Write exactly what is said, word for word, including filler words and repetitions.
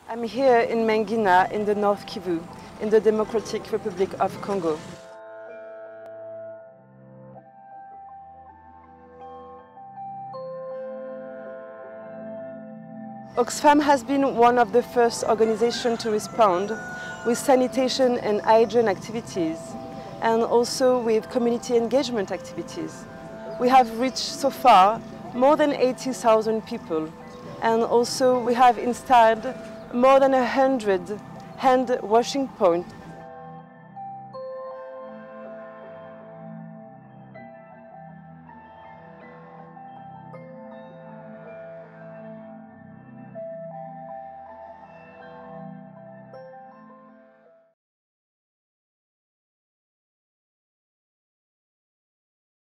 I'm here in Mangina in the North Kivu, in the Democratic Republic of Congo. Oxfam has been one of the first organizations to respond with sanitation and hygiene activities, and also with community engagement activities. We have reached so far more than eighty thousand people, and also we have installed more than one hundred hand washing points